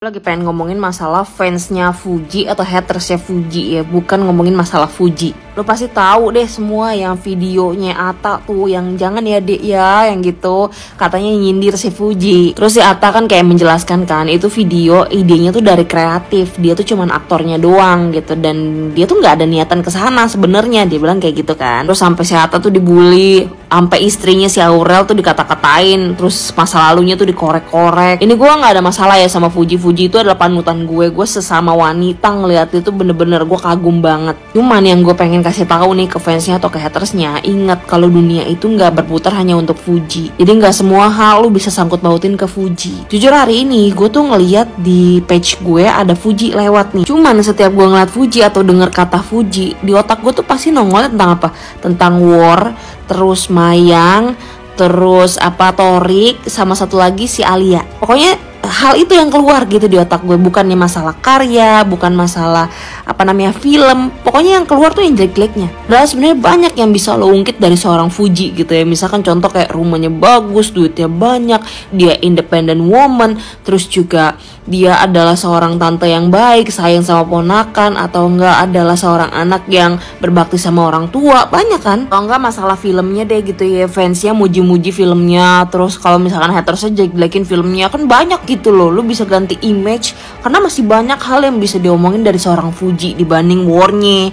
Lagi pengen ngomongin masalah fansnya Fuji atau hatersnya Fuji ya, bukan ngomongin masalah Fuji. Lo pasti tahu deh semua yang videonya Ata tuh yang jangan ya dek ya, yang gitu katanya nyindir si Fuji. Terus si Ata kan kayak menjelaskan kan itu video idenya tuh dari kreatif, dia tuh cuman aktornya doang gitu, dan dia tuh nggak ada niatan kesana sebenarnya, dia bilang kayak gitu kan. Terus sampai si Ata tuh dibully, sampai istrinya si Aurel tuh dikata-katain, terus masa lalunya tuh dikorek-korek. Ini gue nggak ada masalah ya sama Fuji itu adalah panutan gue sesama wanita ngeliat itu bener-bener gue kagum banget. Cuman yang gue pengen kasih tahu nih ke fansnya atau ke hatersnya, ingat kalau dunia itu nggak berputar hanya untuk Fuji. Jadi nggak semua hal lu bisa sangkut pautin ke Fuji. Jujur hari ini gue tuh ngeliat di page gue ada Fuji lewat nih. Cuman setiap gue ngeliat Fuji atau denger kata Fuji, di otak gue tuh pasti nongol tentang apa? Tentang war, terus Mayang, terus Torik, sama satu lagi si Alia. Pokoknya hal itu yang keluar gitu di otak gue, bukannya masalah karya, bukan masalah film. Pokoknya yang keluar tuh yang jelek-jeleknya. Dan sebenarnya banyak yang bisa lo ungkit dari seorang Fuji gitu ya. Misalkan contoh kayak rumahnya bagus, duitnya banyak, dia independent woman, terus juga dia adalah seorang tante yang baik, sayang sama ponakan, atau enggak adalah seorang anak yang berbakti sama orang tua. Banyak kan? Atau enggak masalah filmnya deh gitu ya, fansnya muji-muji filmnya. Terus kalau misalkan hatersnya jelek-jelekin filmnya, kan banyak gitu loh. Lu bisa ganti image karena masih banyak hal yang bisa diomongin dari seorang Fuji dibanding warnya,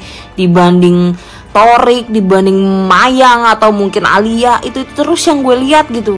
dibanding Torik, dibanding Mayang atau mungkin Alia. Itu terus yang gue lihat gitu.